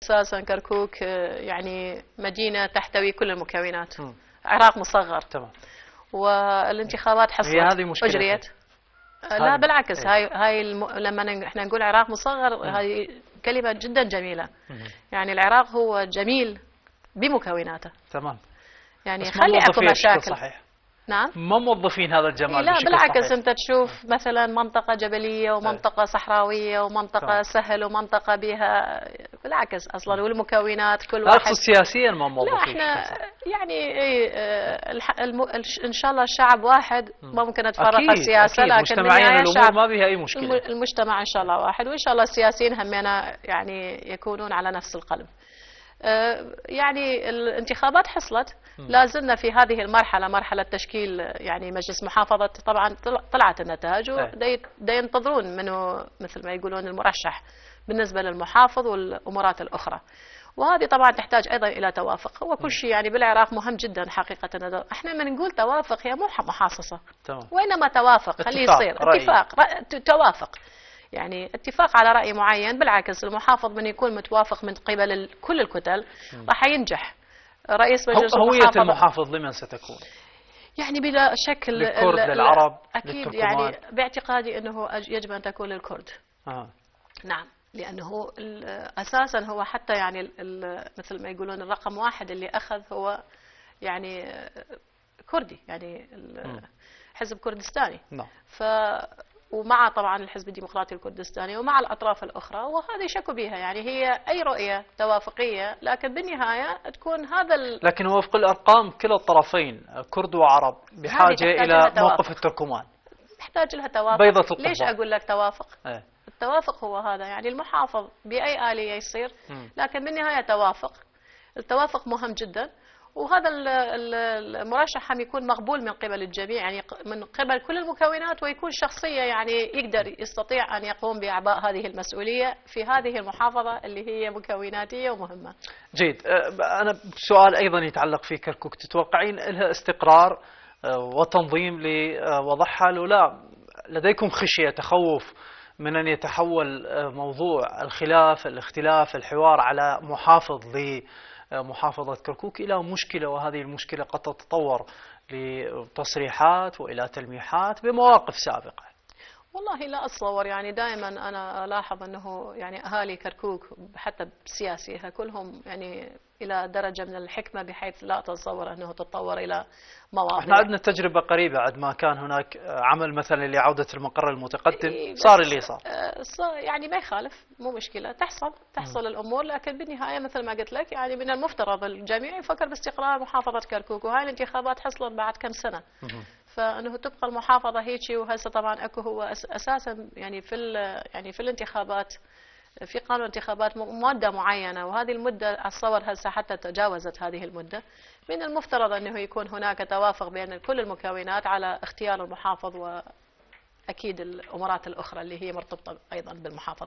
أساسا كركوك يعني مدينة تحتوي كل المكونات. عراق مصغر. تمام. والانتخابات حصلت. هي هذه مشكلة. أجريت. لا بالعكس، هاي لما احنا نقول عراق مصغر هاي كلمة جدا جميلة. يعني العراق هو جميل بمكوناته. تمام. يعني خلي اكو مشاكل. صحيح. نعم. ما موظفين هذا الجمال لا بالعكس صحيح. انت تشوف مثلا منطقة جبلية ومنطقة صحراوية ومنطقة سهل ومنطقة بها بالعكس اصلا والمكونات كل واحد. سياسيا ما موظفين. لا احنا يعني ان شاء الله الشعب واحد ما ممكن نتفرق السياسة. أكيد. لكن مجتمعيا الامور ما بها اي مشكلة. المجتمع ان شاء الله واحد وان شاء الله السياسيين همنا يعني يكونون على نفس القلب. يعني الانتخابات حصلت. لازلنا في هذه المرحلة مرحلة تشكيل يعني مجلس محافظة. طبعا طلعت النتائج وينتظرون منه مثل ما يقولون المرشح بالنسبة للمحافظ والأمورات الأخرى. وهذه طبعا تحتاج أيضا إلى توافق. هو كل شيء يعني بالعراق مهم جدا حقيقة. احنا من نقول توافق هي مو محاصصة. وإنما توافق خليه يصير اتفاق توافق. يعني اتفاق على رأي معين. بالعكس المحافظ من يكون متوافق من قبل كل الكتل راح ينجح. رئيس مجلس هوية المحافظ لمن ستكون؟ يعني بلا شك للكرد للعرب أكيد يعني باعتقادي أنه يجب أن تكون للكرد. نعم لأنه أساسا هو حتى يعني مثل ما يقولون الرقم واحد اللي أخذ هو يعني كردي يعني حزب كردستاني. نعم. ومع طبعا الحزب الديمقراطي الكردستاني ومع الأطراف الأخرى وهذه يشكوا بها. يعني هي أي رؤية توافقية لكن بالنهاية تكون هذا لكن وفق الأرقام كلا الطرفين كرد وعرب بحاجة إلى موقف التركمان. تحتاج لها توافق. بيضة القضبان. ليش أقول لك توافق؟ التوافق هو هذا يعني المحافظ بأي آلية يصير لكن بالنهاية توافق. التوافق مهم جدا. وهذا المرشح هم يكون مقبول من قبل الجميع يعني من قبل كل المكونات ويكون شخصية يعني يقدر يستطيع أن يقوم بأعباء هذه المسؤولية في هذه المحافظة اللي هي مكوناتية ومهمة. جيد. أنا سؤال أيضا يتعلق في كركوك. تتوقعين لها استقرار وتنظيم لوضعها ولا لديكم خشية تخوف من أن يتحول موضوع الخلاف الاختلاف الحوار على محافظ محافظة كركوك إلى مشكلة وهذه المشكلة قد تتطور لتصريحات وإلى تلميحات بمواقف سابقة؟ والله لا أتصور يعني دائما أنا ألاحظ أنه يعني أهالي كركوك حتى بسياسيها كلهم يعني إلى درجة من الحكمة بحيث لا أتصور أنه تتطور إلى مواضيع. احنا عندنا تجربة قريبة عند ما كان هناك عمل مثلا لعودة المقر المتقدم صار اللي صار. يعني ما يخالف مو مشكلة تحصل الأمور لكن بالنهاية مثل ما قلت لك يعني من المفترض الجميع يفكر باستقرار محافظة كركوك وهاي الانتخابات حصلت بعد كم سنة. فانه تبقى المحافظه هيك وهسه طبعا اكو هو اساسا يعني في الانتخابات في قانون الانتخابات مده معينه وهذه المده اتصور هسه حتى تجاوزت هذه المده. من المفترض انه يكون هناك توافق بين كل المكونات على اختيار المحافظ واكيد الامورات الاخرى اللي هي مرتبطه ايضا بالمحافظه.